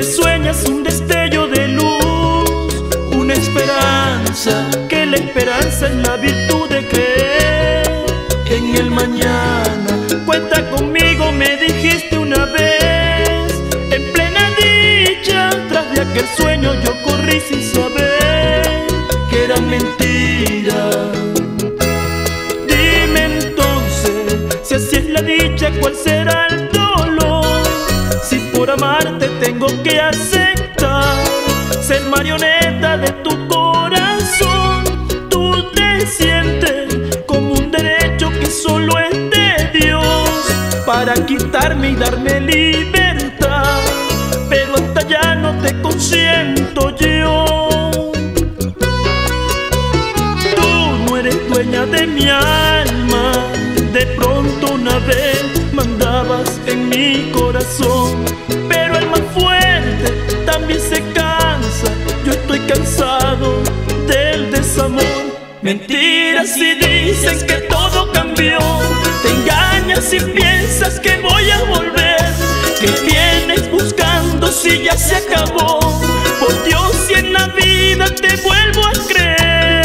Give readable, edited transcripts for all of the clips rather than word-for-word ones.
sueñas un destello de luz, una esperanza, que la esperanza es la virtud de creer en el mañana. Cuenta conmigo, me dijiste una vez, en plena dicha, tras de aquel sueño yo corrí sin saber que era mentira. Dime entonces, si así es la dicha, ¿cuál será el dolor? Si por amarte tengo que aceptar ser marioneta de tu corazón. Tú te sientes como un derecho que solo es de Dios para quitarme y darme libertad, pero hasta ya no te consiento yo. Tú no eres dueña de mi alma, de pronto una vez mandabas en mi corazón, pero el más fuerte también se cansa. Yo estoy cansado del desamor. Mentiras si dicen que todo cambió, te engañas y piensas que voy a volver. ¿Qué vienes buscando si ya se acabó? Por Dios, si en la vida te vuelvo a creer.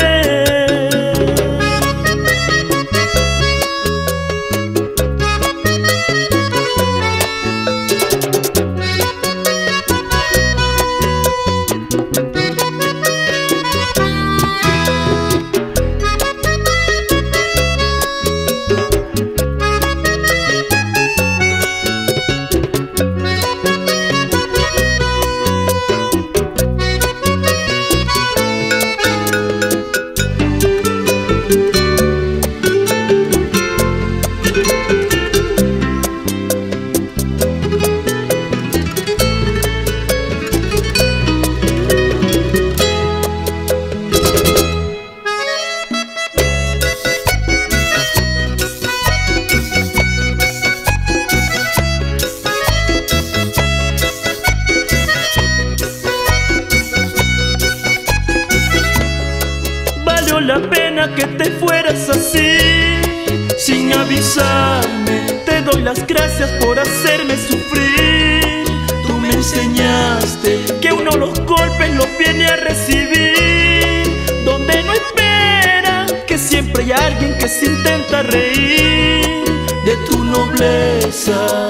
La pena que te fueras así, sin avisarme. Te doy las gracias por hacerme sufrir. Tú me enseñaste que uno los golpes los viene a recibir donde no espera, que siempre hay alguien que se intenta reír de tu nobleza.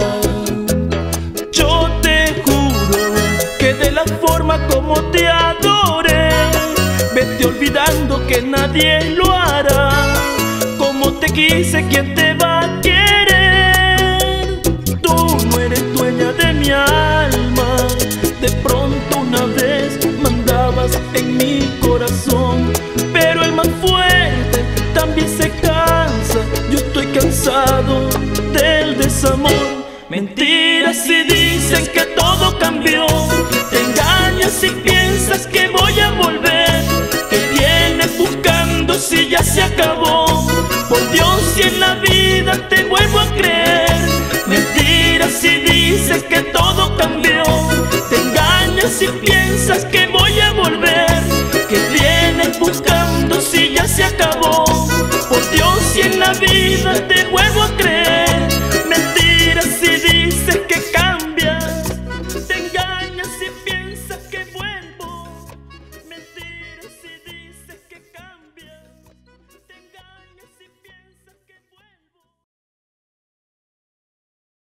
Yo te juro que de la forma como te adoré, vete olvidando que nadie lo hará. Como te quise, ¿quién te va a querer? Tú no eres dueña de mi alma, de pronto una vez mandabas en mi corazón, pero el más fuerte también se cansa. Yo estoy cansado del desamor. Mentiras si dicen que todo cambió, te engañas y piensas que voy a volver. Buscando si ya se acabó, por Dios, si en la vida te vuelvo a creer. Mentiras si dices que todo cambió, te engañas y piensas que voy a volver. Que vienes buscando si ya se acabó, por Dios, si en la vida te vuelvo